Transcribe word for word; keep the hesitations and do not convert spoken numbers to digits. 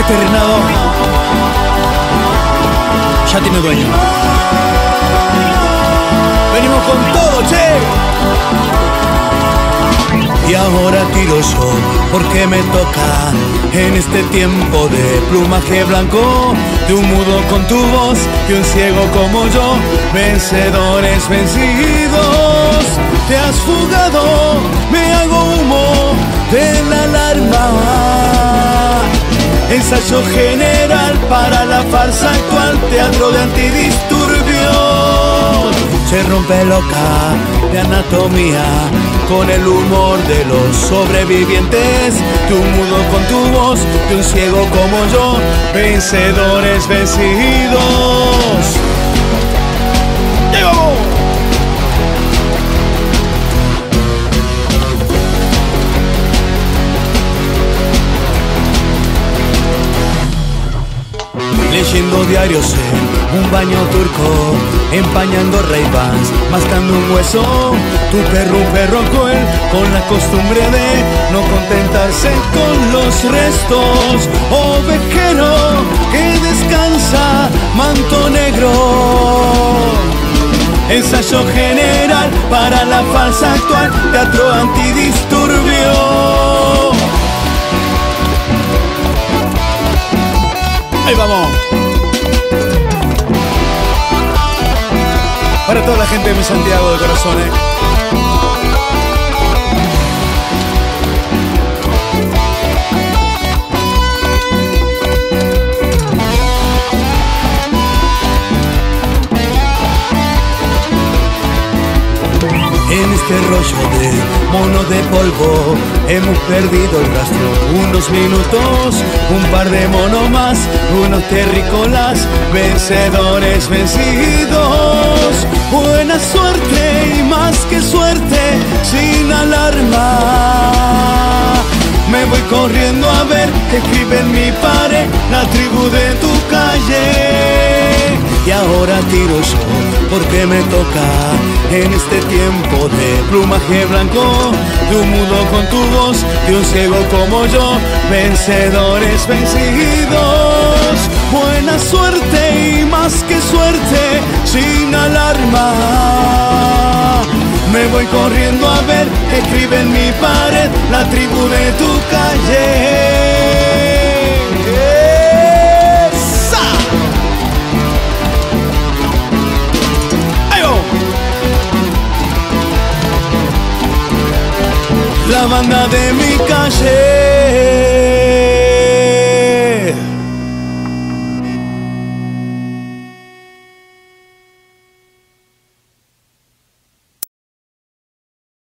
Este reinado ya tiene dueño. Venimos con todo, che. Y ahora tiro yo, porque me toca en este tiempo de plumaje blanco, de un mudo con tu voz y un ciego como yo, vencedores vencidos. Te has fugado, me hago humo de la alarma. Ensayo general para la farsa actual, teatro de antidisturbios. Se rompe loca de anatomía con el humor de los sobrevivientes, de un mudo con tu voz, de un ciego como yo, vencedores vencidos. ¡Y vamos! Leyendo diarios en un baño turco, empañando Ray-Bans, mascando un hueso. Tu perro, un perro cruel, con la costumbre de no contentarse con los restos. Ovejero que descansa, manto negro. Ensayo general para la farsa actual, teatro antidisturbio. Ahí vamos. Para toda la gente de mi Santiago de corazón, ¿eh? En este rollo de mono de polvo hemos perdido el rastro. Unos minutos, un par de monos más, unos terrícolas, vencedores vencidos. Buena suerte y más que suerte, sin alarma. Me voy corriendo a ver que escribe en mi pared la tribu de tu calle. Y ahora tiro yo, porque me toca en este tiempo de plumaje blanco, de un mudo con tu voz, de un ciego como yo, vencedores vencidos. Buena suerte y más que suerte, sin alarma. Me voy corriendo a ver, escribe en mi pared la tribu de tu calle. La banda de mi calle.